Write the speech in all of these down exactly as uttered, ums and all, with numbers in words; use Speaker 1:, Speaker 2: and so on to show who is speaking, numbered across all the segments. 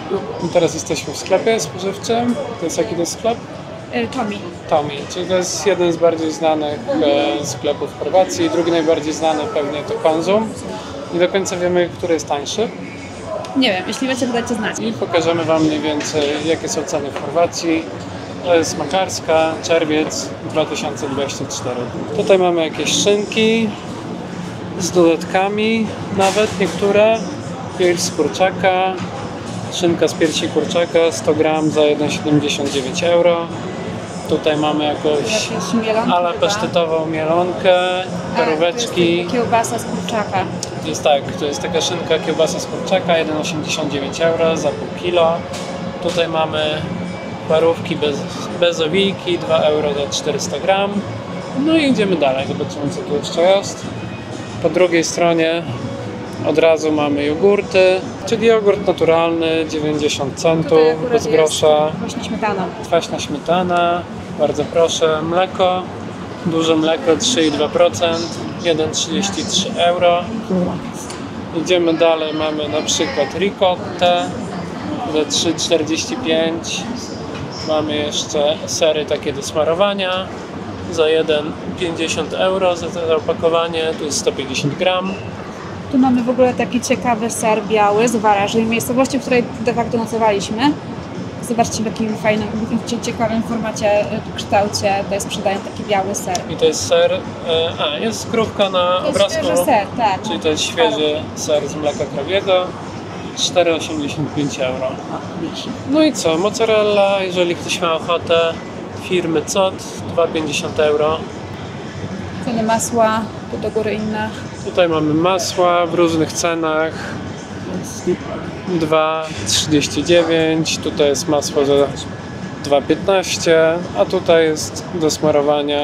Speaker 1: I teraz jesteśmy w sklepie spożywczym. To jest jaki to jest sklep?
Speaker 2: Tommy.
Speaker 1: Tommy, czyli to jest jeden z bardziej znanych e, sklepów w Chorwacji. Drugi najbardziej znany pewnie to Konzum. Nie do końca wiemy, który jest tańszy.
Speaker 2: Nie wiem, jeśli wiecie, to dajcie znać.
Speaker 1: I pokażemy Wam mniej więcej, jakie są ceny w Chorwacji. To jest Makarska, czerwiec dwa tysiące dwudziesty czwarty. Tutaj mamy jakieś szynki z dodatkami, nawet niektóre. Pierś z kurczaka, szynka z piersi kurczaka, sto gram za jeden przecinek siedemdziesiąt dziewięć euro. Tutaj mamy jakąś ala pasztetową mielonkę, paróweczki.
Speaker 2: To jest kiełbasa z kurczaka.
Speaker 1: To jest tak, to jest taka szynka kiełbasa z kurczaka, jeden przecinek osiemdziesiąt dziewięć euro za pół kilo. Tutaj mamy parówki bez, bez owijki, dwa euro za czterysta gram. No i idziemy dalej, zobaczymy co tu jeszcze jest. Po drugiej stronie od razu mamy jogurty, czyli jogurt naturalny, dziewięćdziesiąt centów, bez grosza.
Speaker 2: Kwaśna śmietana.
Speaker 1: Kwaśna śmietana, bardzo proszę. Mleko, duże mleko trzy przecinek dwa procent, jeden przecinek trzydzieści trzy euro. Idziemy dalej, mamy na przykład ricottę za trzy przecinek czterdzieści pięć. Mamy jeszcze sery takie do smarowania za jeden przecinek pięćdziesiąt euro za to opakowanie, tu jest sto pięćdziesiąt gram.
Speaker 2: Tu mamy w ogóle taki ciekawy ser biały z Waraży, miejscowości, w której de facto nocowaliśmy. Zobaczcie, w jakim fajnym, w ciekawym formacie, kształcie tutaj sprzedają taki biały ser.
Speaker 1: I to jest ser, a jest skrówka na
Speaker 2: to jest
Speaker 1: obrazku,
Speaker 2: świeży ser, tak.
Speaker 1: Czyli to jest świeży ser z mleka krowiego, cztery przecinek osiemdziesiąt pięć euro. No i co, mozzarella, jeżeli ktoś ma ochotę, firmy C O T, dwa przecinek pięćdziesiąt euro.
Speaker 2: Ceny masła, tu do góry inne.
Speaker 1: Tutaj mamy masła w różnych cenach, dwa przecinek trzydzieści dziewięć, tutaj jest masło za dwa przecinek piętnaście, a tutaj jest do smarowania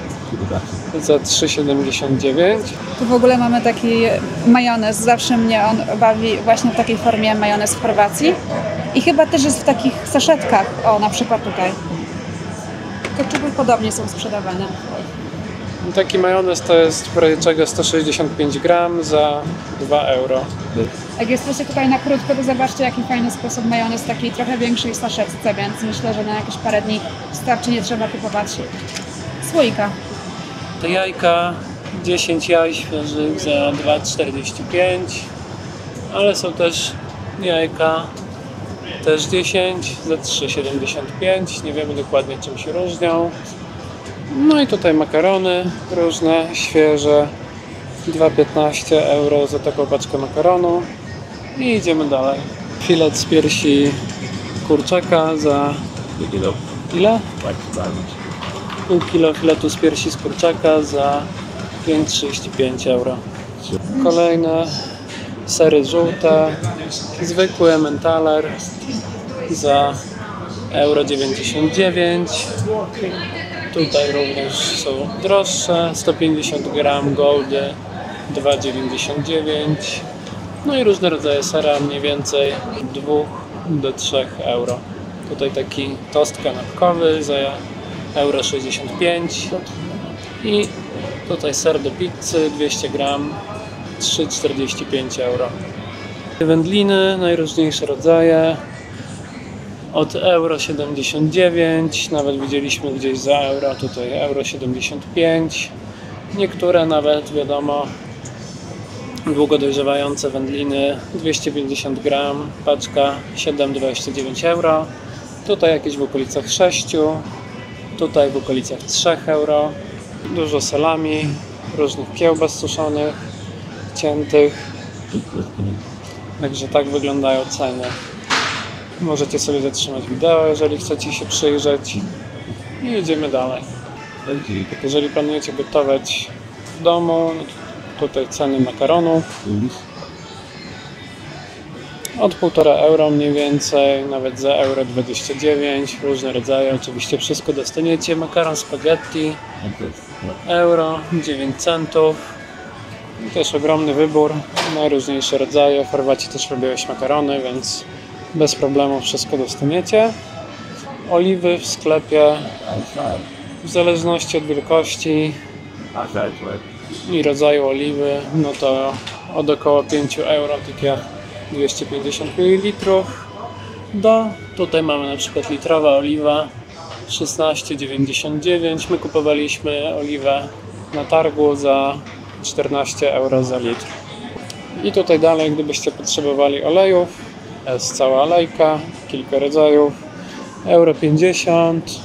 Speaker 1: za trzy przecinek siedemdziesiąt dziewięć.
Speaker 2: Tu w ogóle mamy taki majonez, zawsze mnie on bawi właśnie w takiej formie majonez w Chorwacji. I chyba też jest w takich saszetkach, o na przykład tutaj. Keczupy podobnie są sprzedawane.
Speaker 1: Taki majonez to jest w razie czego sto sześćdziesiąt pięć gram za dwa euro.
Speaker 2: Jak jesteście tutaj na krótko, to zobaczcie, jaki fajny sposób majonez w takiej trochę większej saszetce, więc myślę, że na jakieś parę dni starczy, nie trzeba kupować słoika.
Speaker 1: Te jajka, dziesięć jaj świeżych za dwa przecinek czterdzieści pięć, ale są też jajka, też dziesięć za trzy przecinek siedemdziesiąt pięć, nie wiemy dokładnie czym się różnią. No i tutaj makarony różne, świeże, dwa przecinek piętnaście euro za taką paczkę makaronu. I idziemy dalej. Filet z piersi kurczaka za ile? Pół kilo filetu z piersi z kurczaka za pięć przecinek trzydzieści pięć euro. Kolejne sery żółte, zwykły Emmentaler za euro dziewięćdziesiąt dziewięć. Tutaj również są droższe, sto pięćdziesiąt gram goldy dwa przecinek dziewięćdziesiąt dziewięć. No i różne rodzaje sera, mniej więcej dwa do trzech euro. Tutaj taki tost kanapkowy za euro sześćdziesiąt pięć. I tutaj ser do pizzy dwieście gram, trzy przecinek czterdzieści pięć euro. Wędliny, najróżniejsze rodzaje. Od euro siedemdziesiąt dziewięć, nawet widzieliśmy gdzieś za euro, tutaj euro siedemdziesiąt pięć. Niektóre nawet, wiadomo, długo dojrzewające wędliny, dwieście pięćdziesiąt gram, paczka siedem przecinek dwadzieścia dziewięć euro. Tutaj jakieś w okolicach sześć, tutaj w okolicach trzy euro. Dużo salami, różnych kiełbas suszonych, ciętych. Także tak wyglądają ceny. Możecie sobie zatrzymać wideo, jeżeli chcecie się przyjrzeć. I jedziemy dalej. Jeżeli planujecie gotować w domu, tutaj ceny makaronu od półtora euro mniej więcej, nawet za euro dwadzieścia dziewięć, różne rodzaje, oczywiście wszystko dostaniecie. Makaron spaghetti, euro dziewięć centów. I też ogromny wybór, najróżniejsze rodzaje. W Chorwacji też robiłeś makarony, więc bez problemu wszystko dostaniecie. Oliwy w sklepie w zależności od wielkości i rodzaju oliwy, no to od około pięć euro, takie dwieście pięćdziesiąt mililitrów. Do, tutaj mamy na przykład litrowa oliwa szesnaście dziewięćdziesiąt dziewięć. My kupowaliśmy oliwę na targu za czternaście euro za litr. I tutaj dalej, gdybyście potrzebowali olejów, jest cała alejka, kilka rodzajów, euro pięćdziesiąt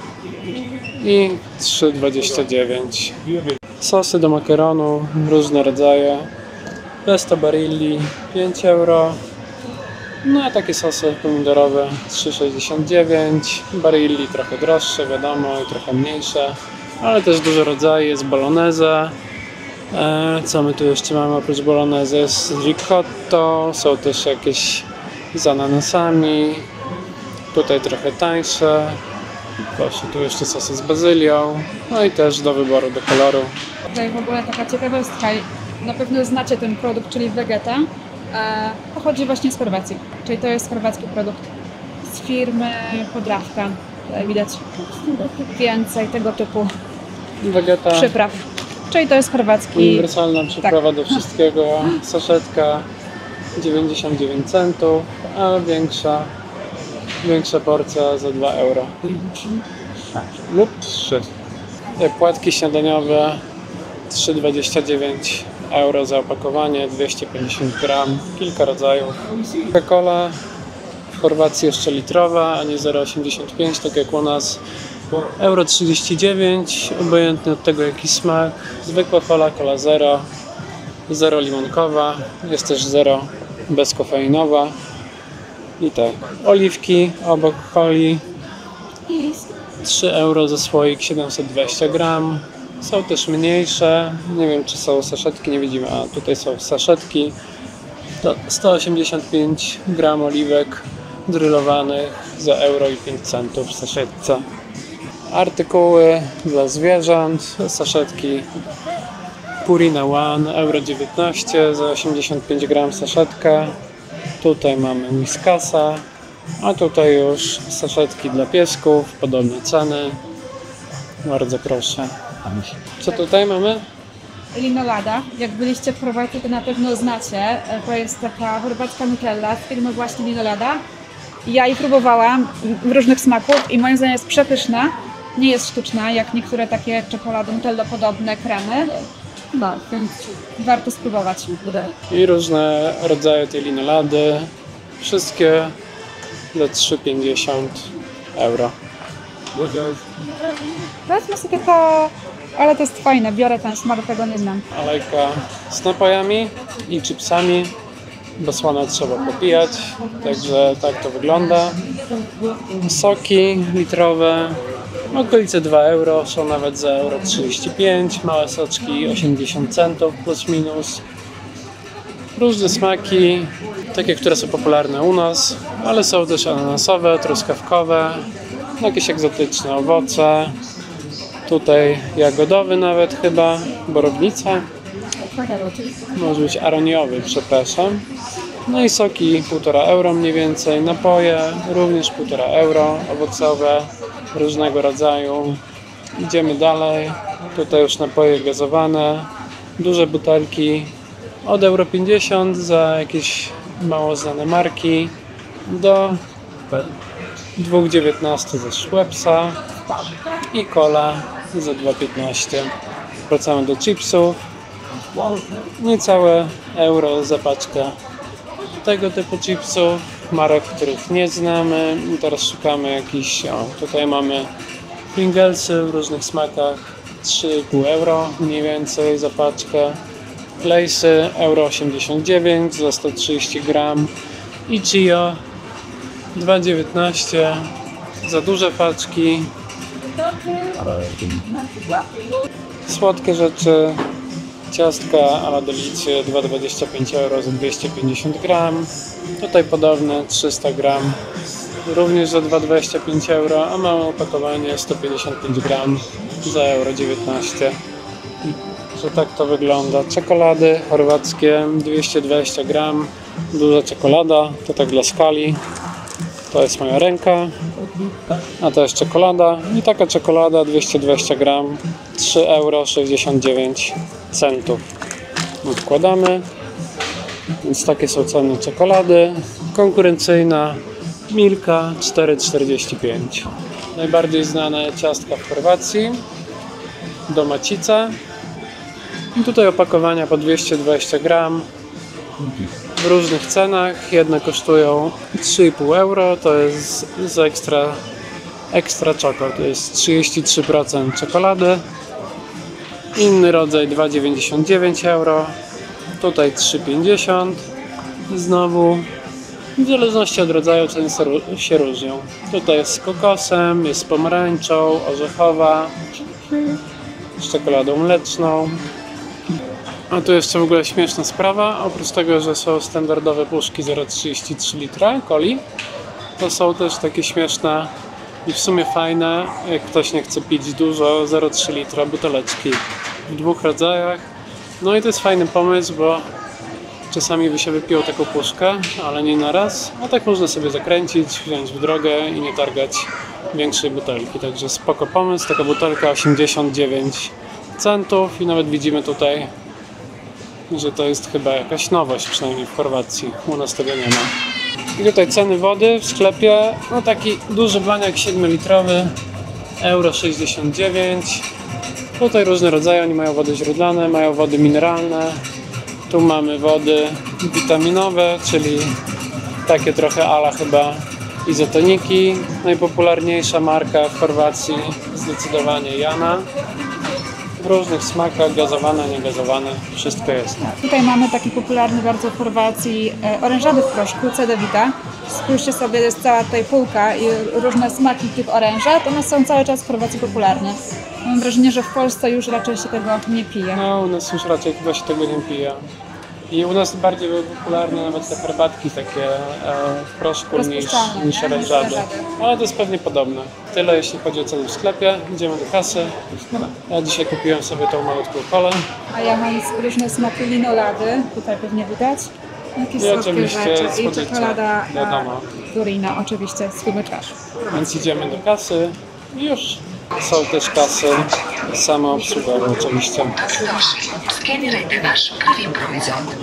Speaker 1: i trzy dwadzieścia dziewięć. Sosy do makaronu, różne rodzaje, pesto barilli pięć euro. No a takie sosy pomidorowe trzy sześćdziesiąt dziewięć, barilli trochę droższe, wiadomo, i trochę mniejsze, ale też dużo rodzajów, jest bolognese. E, co my tu jeszcze mamy oprócz bolognese? Jest ricotto, są też jakieś z ananasami, tutaj trochę tańsze. Proszę, tu jeszcze sosy z bazylią, no i też do wyboru, do koloru.
Speaker 2: Tutaj w ogóle taka ciekawostka, na pewno znacie ten produkt, czyli Vegeta. E, pochodzi właśnie z Chorwacji, czyli to jest chorwacki produkt z firmy Podravka. Tutaj widać więcej tego typu
Speaker 1: Vegeta,
Speaker 2: przypraw. Czyli to jest chorwacki.
Speaker 1: uniwersalna przyprawa tak do wszystkiego, saszetka dziewięćdziesiąt dziewięć centów, a większa, większa porcja za dwa euro lub trzy. Te płatki śniadaniowe trzy dwadzieścia dziewięć euro za opakowanie, dwieście pięćdziesiąt gram, kilka rodzajów. Coca-Cola w Chorwacji jeszcze litrowa, a nie zero osiemdziesiąt pięć, tak jak u nas. euro trzydzieści dziewięć, obojętnie od tego jaki smak. Zwykła cola, cola zero, zero limonkowa, jest też zero bezkofeinowa. I tak, oliwki obok coli trzy euro za słoik, siedemset dwadzieścia gram. Są też mniejsze, nie wiem czy są saszetki, nie widzimy, a tutaj są saszetki. To sto osiemdziesiąt pięć gram oliwek drylowanych za euro i pięć centów w saszetce. Artykuły dla zwierząt, saszetki Purina One, euro dziewiętnaście za osiemdziesiąt pięć gram saszetka. Tutaj mamy Whiskasa, a tutaj już saszetki dla piesków, podobne ceny. Bardzo proszę. Co tutaj mamy?
Speaker 2: Linolada. Jak byliście w Chorwacji, to na pewno znacie. To jest taka chorwacka nutella z firmy właśnie Linolada. Ja jej próbowałam w różnych smaków i moim zdaniem jest przepyszna. Nie jest sztuczna, jak niektóre takie czekolady nutello podobne kremy. No, więc warto spróbować.
Speaker 1: I różne rodzaje tej linolady. Wszystkie za trzy pięćdziesiąt euro.
Speaker 2: Wezmę sobie to, ale to jest fajne, biorę ten smak, tego nie znam.
Speaker 1: Alejka z napojami i chipsami, bo słone trzeba popijać, także tak to wygląda. Soki litrowe, okolice dwa euro, są nawet za euro trzydzieści pięć, małe soczki osiemdziesiąt centów plus minus. Różne smaki, takie, które są popularne u nas, ale są też ananasowe, truskawkowe, jakieś egzotyczne owoce. Tutaj jagodowy nawet chyba, borownica. Może być aroniowy, przepraszam. No i soki półtora euro mniej więcej, napoje również półtora euro, owocowe, różnego rodzaju. Idziemy dalej, tutaj już napoje gazowane, duże butelki od euro pięćdziesiąt za jakieś mało znane marki do dwa dziewiętnaście ze Schweppesa i cola za dwa piętnaście. Wracamy do chipsów, niecałe euro za paczkę tego typu chipsów, marek, których nie znamy. I teraz szukamy jakichś, o, tutaj mamy Pringlesy w różnych smakach, trzy i pół euro mniej więcej za paczkę. Lay'sy euro osiemdziesiąt dziewięć za sto trzydzieści gram i Chio dwa dziewiętnaście za duże paczki. Słodkie rzeczy, ciastka a la Delicie dwa dwadzieścia pięć euro za dwieście pięćdziesiąt gram. Tutaj podobne trzysta gram również za dwa dwadzieścia pięć euro, a małe opakowanie sto pięćdziesiąt pięć gram za euro dziewiętnaście. Że tak to wygląda. Czekolady chorwackie dwieście dwadzieścia gram, duża czekolada, to tak dla skali. To jest moja ręka, a to jest czekolada i taka czekolada dwieście dwadzieścia gram, trzy euro sześćdziesiąt dziewięć centów. Odkładamy, więc takie są ceny czekolady. Konkurencyjna Milka cztery czterdzieści pięć. Najbardziej znane ciastka w Chorwacji. Domacice. I tutaj opakowania po dwieście dwadzieścia gram. W różnych cenach. Jedne kosztują trzy i pół euro. To jest z ekstra, ekstra czoko. To jest trzydzieści trzy procent czekolady. Inny rodzaj dwa dziewięćdziesiąt dziewięć euro. Tutaj trzy pięćdziesiąt. Znowu w zależności od rodzaju ceny się różnią. Tutaj jest z kokosem, jest z pomarańczą, orzechowa, z czekoladą mleczną. A tu jeszcze w ogóle śmieszna sprawa. Oprócz tego, że są standardowe puszki zero przecinek trzydzieści trzy litra coli, to są też takie śmieszne i w sumie fajne, jak ktoś nie chce pić dużo, zero przecinek trzy litra buteleczki w dwóch rodzajach. No i to jest fajny pomysł, bo czasami by się wypiło taką puszkę, ale nie na raz, a tak można sobie zakręcić, wziąć w drogę i nie targać większej butelki. Także spoko pomysł, taka butelka osiemdziesiąt dziewięć centów i nawet widzimy tutaj, że to jest chyba jakaś nowość, przynajmniej w Chorwacji, u nas tego nie ma. I tutaj ceny wody w sklepie, no taki duży baniak siedem litrowy, euro sześćdziesiąt dziewięć. Tutaj różne rodzaje, oni mają wody źródlane, mają wody mineralne. Tu mamy wody witaminowe, czyli takie trochę ala chyba izotoniki. Najpopularniejsza marka w Chorwacji zdecydowanie Jana. W różnych smakach, gazowane, niegazowane, wszystko jest.
Speaker 2: Tutaj mamy taki popularny bardzo w Chorwacji e, orężady w proszku, Cedevita. Spójrzcie sobie, jest cała tutaj półka i różne smaki tych orężat. One są cały czas w Chorwacji popularne. Mam wrażenie, że w Polsce już raczej się tego nie pije.
Speaker 1: No, u nas już raczej chyba się tego nie pije. I u nas bardziej były popularne nawet te herbatki takie e, w proszku niż, niż orężady. Ale to jest pewnie podobne. Tyle jeśli chodzi o ceny w sklepie. Idziemy do kasy. Ja dzisiaj kupiłem sobie tą malutką kolę.
Speaker 2: A ja mam różne smaki linolady, tutaj pewnie widać. Jakieś
Speaker 1: I
Speaker 2: słodkie
Speaker 1: oczywiście
Speaker 2: rzeczy. I
Speaker 1: słodycze,
Speaker 2: czekolada
Speaker 1: wiadomo.
Speaker 2: Turina, oczywiście, z tłumyczarz.
Speaker 1: Więc idziemy do kasy i już. Są też kasy samoobsługowe oczywiście.
Speaker 3: Skenirajte wasz prawie prowizor.